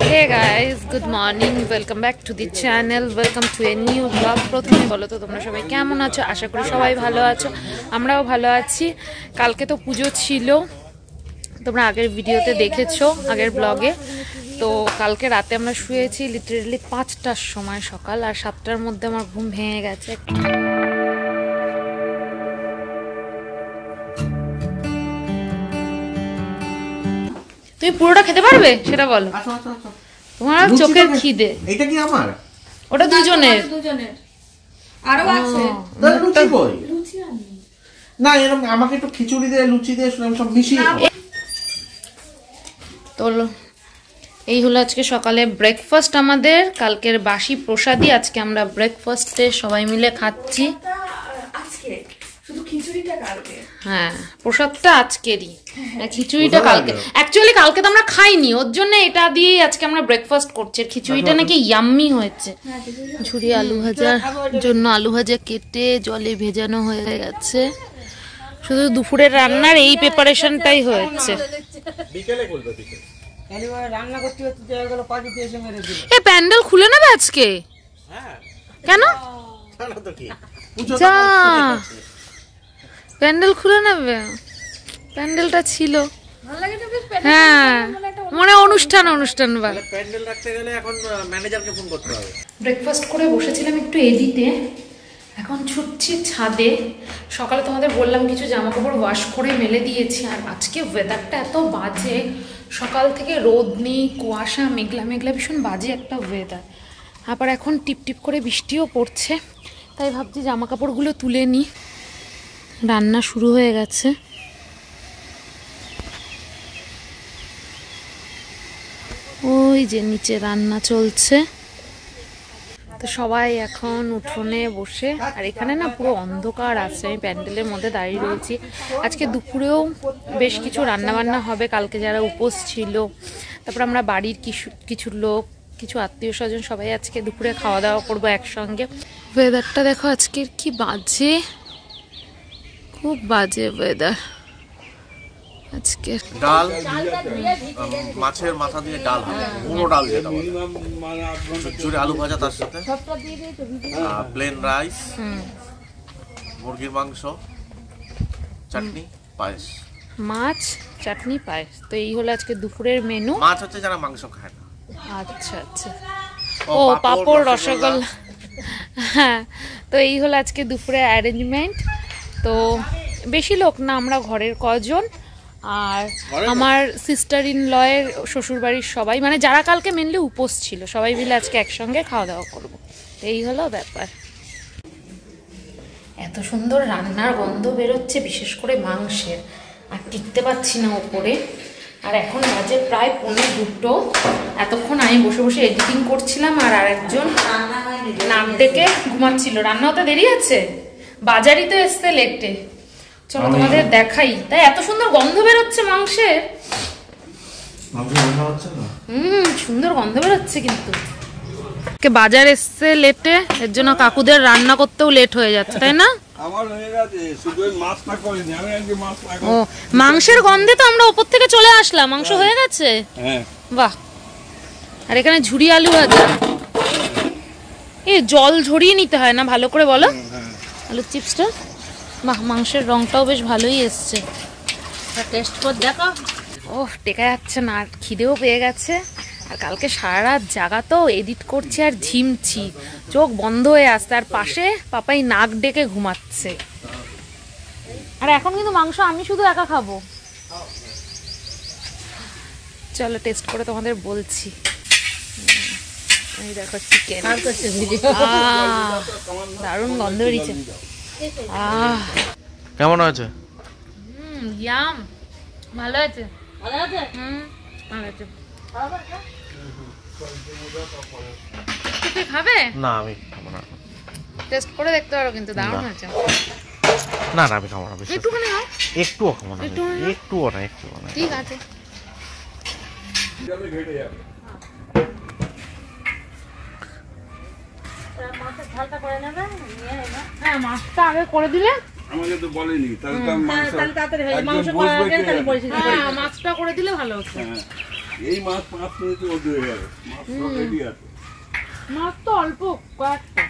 Hey guys, good morning. Welcome back to the channel. Welcome to a new vlog. প্রথমে বলো তো তোমরা সবাই কেমন আছো? আশা করি সবাই ভালো আছো। আমরাও ভালো আছি। কালকে তো পুজো ছিল। তোমরা আগের ভিডিওতে দেখেছো, আগের ব্লগে। তো কালকে রাতে আমরা শুয়েছি লিটারালি 5টার সময় সকাল, আর 7টার মধ্যে আমার ঘুম ভেঙে গেছে। তুমি পুরোটা খেতে পারবে সেটা বলো। তোমার চোখের খিদে। এটা কি আমার? ওটা দুজনের। আরো আছে। লুচি কই? লুচি আনি না, এরকম আমাকে একটু খিচুড়ি দিয়ে লুচি দিয়ে সব মিশিয়ে তো এই হলো আজকে সকালে ব্রেকফাস্ট আমাদের। কালকের বাসি প্রসাদী আজকে আমরা ব্রেকফাস্টে সবাই মিলে খাচ্ছি। আজকে শুধু খিচুড়িটা কালকে। হ্যাঁ, প্রসাদটা আজকেরই, খিচুড়িটা কালকে। অ্যাকচুয়ালি কালকে তো আমরা খাইনি, ওর জন্য এটা দিয়ে আজকে আমরা ব্রেকফাস্ট করছি। খিচুড়িটা নাকি ইয়াম্মি হয়েছে। খিচুড়ি আলু ভাজার জন্য আলু ভাজা কেটে জলে ভেজানো হয়ে গেছে। শুধু দুপুরের রান্নার এই প্রিপারেশনটাই হয়েছে। এ প্যান্ডেল খুলে নেবে আজকে? কেন? যা প্যান্ডেল খুলে নেবে? প্যান্ডেলটা ছিল, হ্যাঁ, মানে অনুষ্ঠান প্যান্ডেল রাখতে গেলে এখন ম্যানেজারকে ফোন করতে হবে। ব্রেকফাস্ট করে বসেছিলাম একটু এডিটে, এখন ছুটছি ছাদে। সকালে তোমাদের বললাম কিছু জামা কাপড় ওয়াশ করে মেলে দিয়েছি। আর আজকে ওয়েদারটা এত বাজে, সকাল থেকে রোদ নেই, কুয়াশা, মেঘলা মেঘলা, ভীষণ বাজে একটা ওয়েদার। আবার এখন টিপটিপ করে বৃষ্টিও পড়ছে, তাই ভাবছি জামা কাপড়গুলো তুলে নিই। রান্না শুরু হয়ে গেছে। ওই যে নিচে রান্না চলছে। তো সবাই এখন উঠোনে বসে, আর এখানে না পুরো অন্ধকার আছে। আমি প্যান্ডেলের মধ্যে দাঁড়িয়ে রয়েছি। আজকে দুপুরেও বেশ কিছু রান্না বান্না হবে, কালকে যারা উপোস ছিল। তারপর আমরা বাড়ির কিছু লোক, কিছু আত্মীয় স্বজন সবাই আজকে দুপুরে খাওয়া দাওয়া করবো একসঙ্গে। ওয়েদারটা দেখো আজকের কি বাজে, খুব বাজে ওয়েদার আজকে। ডাল, মাছের মাথা দিয়ে ডাল হবে, পুরো ডাল যেটা বলে, খিচুড়ি আলু ভাজা, তার সাথে প্লেন রাইস, মুরগির মাংস, চাটনি, পায়েস। মাছ, চাটনি, পায়েস। তো এই হলো আজকে দুপুরের মেনু। মাছ হচ্ছে যারা মাংস খায় না। আচ্ছা আচ্ছা, ও পাঁপড়, রসগোল্লা। হ্যাঁ, তো এই হলো আজকে দুপুরের অ্যারেঞ্জমেন্ট। তো বেশি লোক না, আমরা ঘরের কজন, আর আমার সিস্টার ইন লয়ের শ্বশুরবাড়ির সবাই, মানে যারা কালকে মেনলি উপোস ছিল, সবাই মিলে আজকে একসঙ্গে খাওয়া দাওয়া করবো। এই হলো ব্যাপার। এত সুন্দর রান্নার গন্ধ বেরোচ্ছে, বিশেষ করে মাংসের, আর টিকতে পারছি না ওপরে। আর এখন বাজে প্রায় 1:45। এতক্ষণ আমি বসে বসে এডিটিং করছিলাম, আর আরেকজন নাক ডেকে ঘুমাচ্ছিল। রান্না হতে দেরি আছে, বাজারই তো এসছে লেটে। চলো তোমাদের দেখাই। তাই এত সুন্দর গন্ধ বেরোচ্ছে মাংসের। সুন্দর গন্ধ বেরোচ্ছে। কিন্তু বাজার এসছে লেটে, এর জন্য কাকুদের রান্না করতেও লেট হয়ে যাচ্ছে, তাই না? ও, মাংসের গন্ধে তো আমরা উপর থেকে চলে আসলাম। মাংস হয়ে গেছে, বাহ। আর এখানে ঝুরি আলু ভাজা। এই জল ঝরিয়ে নিতে হয় না, ভালো করে বলো। আলু চিপসটা, বাহ, মাংসের রংটাও বেশ ভালোই এসছে। টেস্ট করে দেখো। ও, টেকা যাচ্ছে না, আর খিদেও পেয়ে গেছে। আর কালকে সারা রাত জাগা, তো এডিট করছি আর ঝিমছি, চোখ বন্ধ হয়ে আসছে। আর পাশে পাপাই নাক ডেকে ঘুমাচ্ছে। আর এখন কিন্তু মাংস আমি শুধু একা খাবো। চলো টেস্ট করে তোমাদের বলছি। এই দেখো চিকেন, দারুণ গন্ধ বেরিয়েছে। কেমন হয়েছে? ইয়াম, ভালো আছে। ভালো আছে? ভালো আছে। তুই খাবে? না, আমি খাবো না। টেস্ট করে দেখতে পারো, কিন্তু দারুণ হয়েছে। না না, আমি খাবো না। একটুখানি খাও। একটুও খাবো না, একটুও না। ঠিক আছে। হ্যাঁ, মাছটা আগে করে দিলে আমাকে তো বলেনি, তাহলে মাছটা করে দিলে ভালো হতো। এই মাছ 5 মিনিট ওদের হয়ে গেল, মাছ সব রেডি আছে। মাছ তো অল্প কয়েকটা।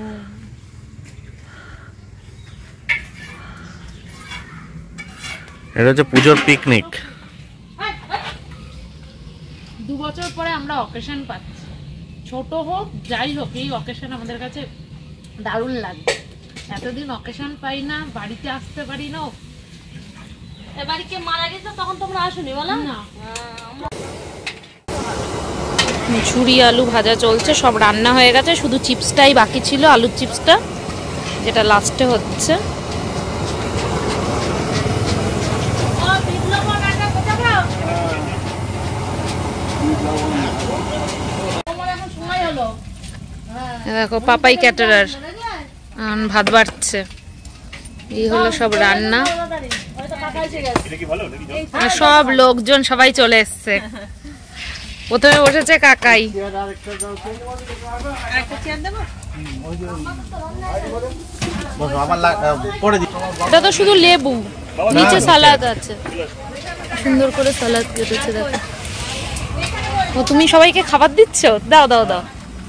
এটা হচ্ছে পুজোর পিকনিক। 2 বছর পরে আমরা অকেশন পাচ্ছি, ছোট হোক যাই হোক, এই অকেশন আমাদের কাছে দারুণ লাগে। এতদিন অকেশন পাই না, বাড়িতে আসতে পারি না। এবারে কে মারা গেছে তখন তোমরা আসোনি বলো না। ঝুরি আলু ভাজা চলছে, সব রান্না হয়ে গেছে, শুধু চিপসটাই বাকি ছিল, আলুর চিপসটা যেটা লাস্টে হচ্ছে। দেখো পাপাই ক্যাটারার ভাত বাড়ছে। এই হলো সব রান্না, আর সব লোকজন সবাই চলে এসছে। প্রথমে বসেছে কাকাই। এটা তো শুধু লেবু, নিচে সালাদ আছে, সুন্দর করে সালাদ কেটেছে দেখো। ও তুমি সবাইকে খাবার দিচ্ছ? দাও দাও দাও।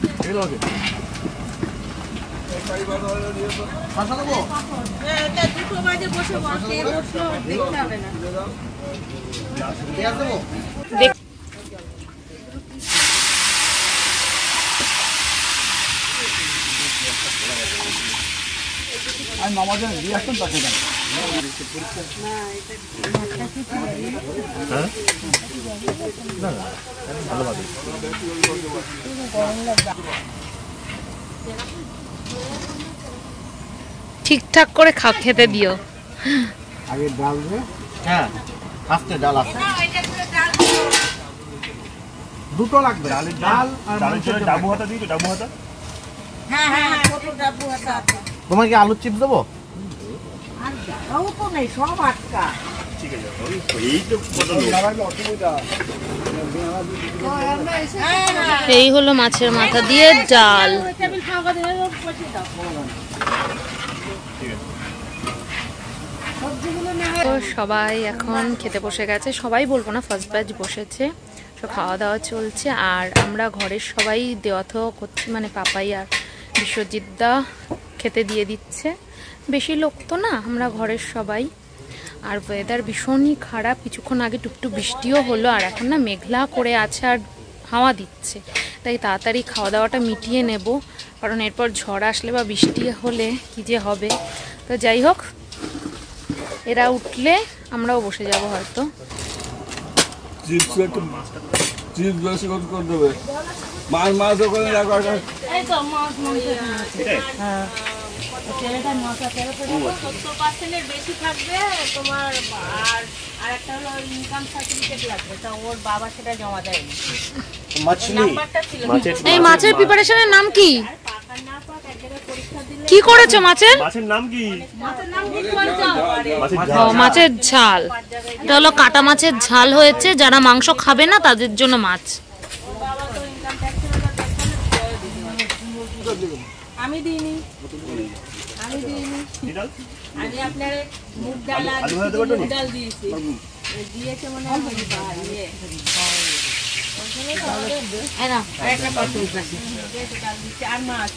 ঠিকঠাক করে খেতে দিও। আগে ডাল দে। হ্যাঁ, ফার্স্টে ডাল আছে। দুটো লাগবে, ডাল আর মাংসের ডাবু হাতা দিই তো, ডাবু হাতা। হ্যাঁ হ্যাঁ, ছোট ডাবু হাতা আছে। তোমার কি আলুর চিপস দেবো? আর দাও তো নাই, সব আটকা। ঠিক আছে, এই তো কত অসুবিধা। এই হলো মাছের মাথা দিয়ে ডাল। তো সবাই এখন খেতে বসে গেছে, সবাই বলবো না, ফার্স্ট ব্যাচ বসেছে, সব খাওয়া দাওয়া চলছে। আর আমরা ঘরের সবাই দেওয়া থাওয়া করছি, মানে পাপাই আর বিশ্বজিৎ দা খেতে দিয়ে দিচ্ছে। বেশি লোক তো না, আমরা ঘরের সবাই। আর ওয়েদার ভীষণই খারাপ, কিছুক্ষণ আগে টুকটুক বৃষ্টিও হলো, আর এখন না মেঘলা করে আছে আর হাওয়া দিচ্ছে। তাই তাড়াতাড়ি খাওয়া দাওয়াটা মিটিয়ে নেব, কারণ এরপর ঝড় আসলে বা বৃষ্টি হলে কি যে হবে। তো যাই হোক, এরা উঠলে আমরাও বসে যাব হয়তো। বেশি থাকবে তোমার, আর একটা হলো ইনকাম সার্টিফিকেট লাগবে, তা ওর বাবা সেটা জমা দেয়নি। এই মাছের প্রিপারেশনের নাম কি? কি করেছো মাছের? মাছের নাম কি? মাছের ঝাল। এটা হলো কাটা মাছের ঝাল হয়েছে, যারা মাংস খাবে না তাদের জন্য মাছ। আমি দিইনি, আমি আপনার মুগ ডাল আর মুগ ডাল দিয়েছি, দিয়েছে মনে হয় আর মাছ।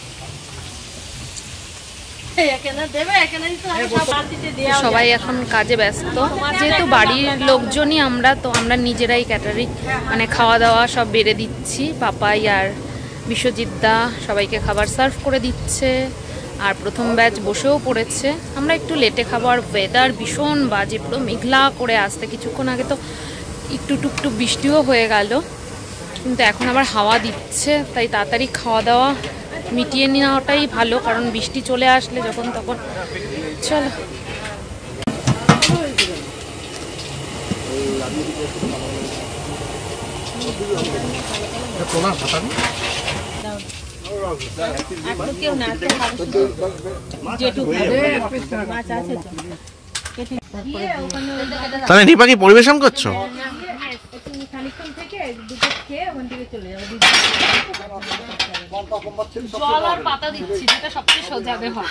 সবাই এখন কাজে ব্যস্ত, যেহেতু বাড়ির লোকজনই আমরা, তো আমরা নিজেরাই ক্যাটারিং মানে খাওয়া দাওয়া সব বেড়ে দিচ্ছি। পাপাই আর বিশ্বজিৎ দা সবাইকে খাবার সার্ভ করে দিচ্ছে, আর প্রথম ব্যাচ বসেও পড়েছে। আমরা একটু লেটে খাবো, আর ওয়েদার ভীষণ বাজে, পুরো মেঘলা করে আসতে। কিছুক্ষণ আগে তো একটু টুকটুক বৃষ্টিও হয়ে গেল, কিন্তু এখন আবার হাওয়া দিচ্ছে, তাই তাড়াতাড়ি খাওয়া দাওয়া মিটিয়ে নেওয়াটাই ভালো, কারণ বৃষ্টি চলে আসলে যখন তখন। চলো তাহলে নিপা কি পরিবেশন করছো? জল আর পাতা দিচ্ছি, যেটা সবচেয়ে সোজা হয়।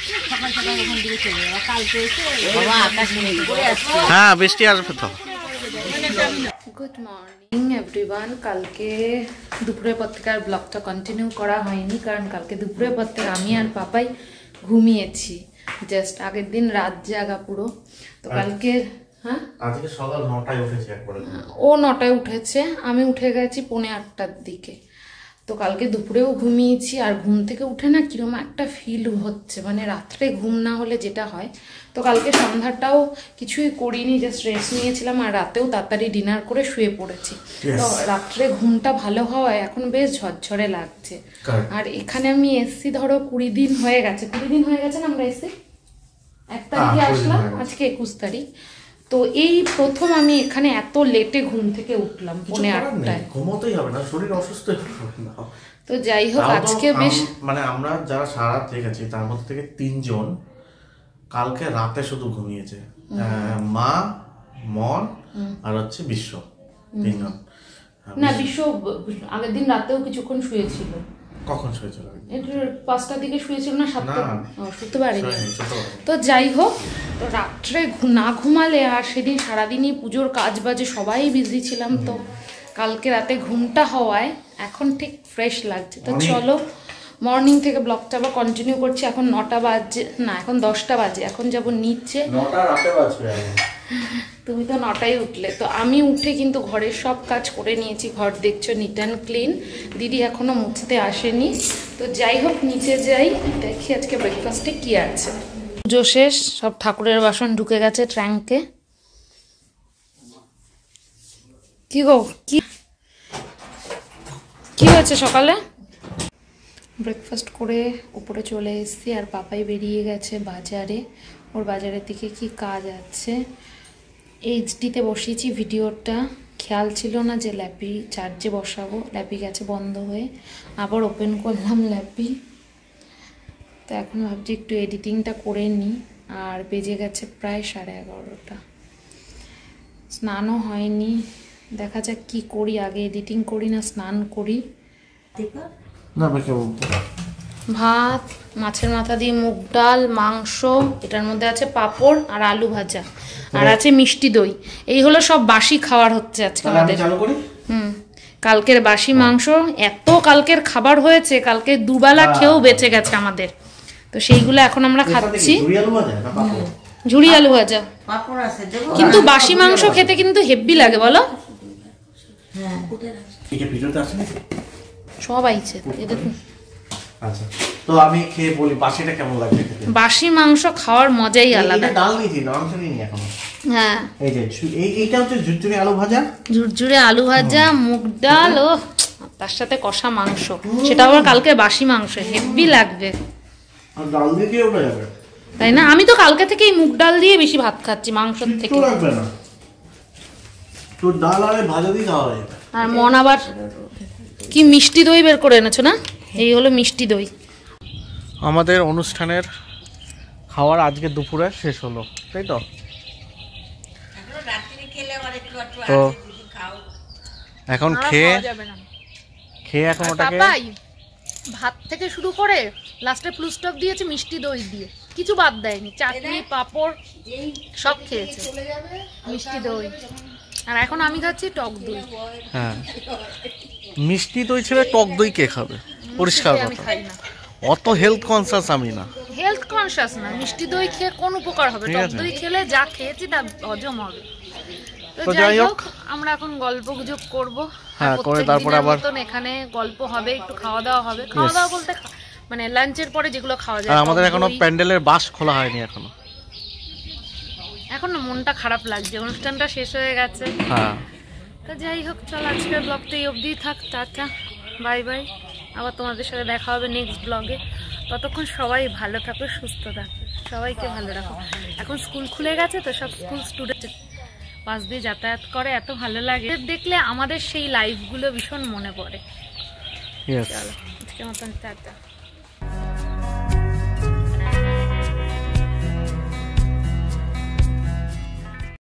হ্যাঁ, বৃষ্টি আসবে তো। Good morning everyone. কালকে দুপুরের পর থেকে আর ব্লগটা কন্টিনিউ করা হয়নি, কারণ কালকে দুপুরের পর থেকে আমি আর পাপাই ঘুমিয়েছি। জাস্ট আগের দিন রাত জাগা পুরো। তো কালকে হ্যাঁ আজকে সকাল 9টায় উঠেছি একবারে। ও 9টায় উঠেছে, আমি উঠে গেছি 8:45টার দিকে। তো কালকে দুপুরেও ঘুমিয়েছি, আর ঘুম থেকে উঠে না কিরকম একটা ফিল হচ্ছে, মানে রাত্রে ঘুম না হলে যেটা হয়। তো কালকে সন্ধ্যাটাও কিছুই করিনি, জাস্ট রেস্ট নিয়েছিলাম, আর রাতেও তাড়াতাড়ি ডিনার করে শুয়ে পড়েছি। তো রাত্রে ঘুমটা ভালো হওয়ায় এখন বেশ ঝরঝরে লাগছে। আর এখানে আমি এসছি ধরো 20 দিন হয়ে গেছে। 20 দিন হয়ে গেছে না আমরা এসে? 1 তারিখে আসলাম, আজকে 21 তারিখ। তো এই প্রথম আমি এখানে এত লেটে ঘুম থেকে উঠলাম 8:30টায়। ঘুমোতেই হবে না, শরীর অসুস্থ হবে না। তো যাই হোক আজকে বেশ মানে আমরা যারা সারা রাত জেগেছি তার মধ্যে থেকে 3 জন কালকে রাতে শুধু ঘুমিয়েছে। মা, মন আর হচ্ছে বিশ্ব, 3 জন। না, বিশ্ব আগের দিন রাতেও কিছুক্ষণ শুয়েছিল। কখন শুয়েছিল? 5টার দিকে শুয়েছিল না 7টা? শুতে পারিনি। তো যাই হোক, তো রাত্রে না ঘুমালে আর সেদিন সারাদিনই পুজোর কাজ বাজে সবাই বিজি ছিলাম। তো কালকে রাতে ঘুমটা হওয়ায় এখন ঠিক ফ্রেশ লাগছে। তো চলো মর্নিং থেকে ব্লগটা আবার কন্টিনিউ করছি। এখন 9টা বাজে না, এখন 10টা বাজে। এখন যাব নিচে। 9টা রাতে বাজবে। তুমি তো 9টায় উঠলে। তো আমি উঠে কিন্তু ঘরের সব কাজ করে নিয়েছি। ঘর দেখছো নিট অ্যান্ড ক্লিন। দিদি এখনো মুছতে আসেনি। তো যাই হোক নিচে যাই, দেখি আজকে ব্রেকফাস্টে কি আছে। পুজো শেষ, সব ঠাকুরের বাসন ঢুকে গেছে ট্র্যাঙ্কে। কি গো, কি হয়েছে সকালে? ব্রেকফাস্ট করে উপরে চলে এসেছি, আর পাপাই বেরিয়ে গেছে বাজারে। ওর বাজারের দিকে কি কাজ আছে। এইচডিতে বসিয়েছি ভিডিওটা, খেয়াল ছিল না যে ল্যাপি চার্জে বসাবো। ল্যাপি গেছে বন্ধ হয়ে, আবার ওপেন করলাম ল্যাপি। তো এখন ভাবছি একটু এডিটিংটা করে নিই। আর বেজে গেছে প্রায় 11:30। স্নানও হয়নি, দেখা যাক কি করি, আগে এডিটিং করি না স্নান করি। ভাত, মাছের মাথা দিয়ে মুগ ডাল, মাংস, এটার মধ্যে আছে পাঁপড় আর আলু ভাজা, আর আছে মিষ্টি দই। এই হলো সব বাসি খাবার হচ্ছে আজকে আমাদের। কালকের বাসি মাংস, এত কালকের খাবার হয়েছে, কালকে দুবেলা খেয়েও বেঁচে গেছে আমাদের। তো সেইগুলো এখন আমরা খাচ্ছি। ঝুড়ি আলু ভাজা, কিন্তু বাসি মাংস খেতে কিন্তু হেভি লাগে বলো। সব আইছে। আচ্ছা, তো আমি খেয়ে বলি বাসিটা কেমন লাগে খেতে? বাসি মাংস খাওয়ার মজাই আলাদা। ডাল নিয়েছি, মাংস নিইনি এখনো। হ্যাঁ, এই যে এইটা হচ্ছে ঝুরঝুরে আলু ভাজা। ঝুরঝুরে আলু ভাজা, মুগ ডাল, ও তার সাথে কষা মাংস, সেটা আবার কালকে বাসি মাংস, হেভি লাগবে। আর ডাল দিয়ে কি ওটা যাবে? তাই না? আমি তো কালকে থেকেই মুগ ডাল দিয়ে বেশি ভাত খাচ্ছি মাংসর থেকে। তো লাগবে না, তো ডাল আর ভাজা দিয়ে খাওয়া যায়। আর মন আবার কি মিষ্টি দই বের করে এনেছো না? এই হলো মিষ্টি দই। আমাদের অনুষ্ঠানের খাওয়ার আজকে দুপুরে শেষ হলো, তাই তো? তো এখন খেয়ে এখন ওটাকে ভাত থেকে শুরু করে লাস্টে ফুল স্টপ দিয়েছে মিষ্টি দই দিয়ে, কিছু বাদ দেয়নি। চাটনি, পাঁপড় সব খেয়েছে, মিষ্টি দই। আর এখন আমি খাচ্ছি টক দই। হ্যাঁ, মিষ্টি দই ছেড়ে টক দই কে খাবে? পরিষ্কার কথা, অত হেলথ কনসিয়াস আমি না। হেলথ কনসিয়াস না, মিষ্টি দই খেয়ে কোন উপকার হবে? টক দই খেলে যা খেয়েছি তা হজম হবে। তো যাই হোক, আমরা এখন গল্প গুজব করবো। হ্যাঁ, করে তারপরে আবার এখানে গল্প হবে, একটু খাওয়া দাওয়া হবে। খাওয়া দাওয়া বলতে মানে লাঞ্চের পরে যেগুলো খাওয়া যায়। আর আমাদের এখনো প্যান্ডেলের বাস খোলা হয়নি এখনো। এখন না মনটা খারাপ লাগছে, অনুষ্ঠানটা শেষ হয়ে গেছে। হ্যাঁ, তো যাই হোক, চল আজকের ব্লগটা এই অবধি থাক। Tata, bye bye. আবার তোমাদের সাথে দেখা হবে নেক্সট ব্লগে। ততক্ষণ সবাই ভালো থাকো, সুস্থ থাকো, সবাইকে ভালো রাখো। এখন স্কুল খুলে গেছে তো সব স্কুল স্টুডেন্ট পাশ দিয়ে যাতায়াত করে, এত ভালো লাগে দেখলে। আমাদের সেই লাইফগুলো ভীষণ মনে পড়ে। চলো আজকের মতন টাটা।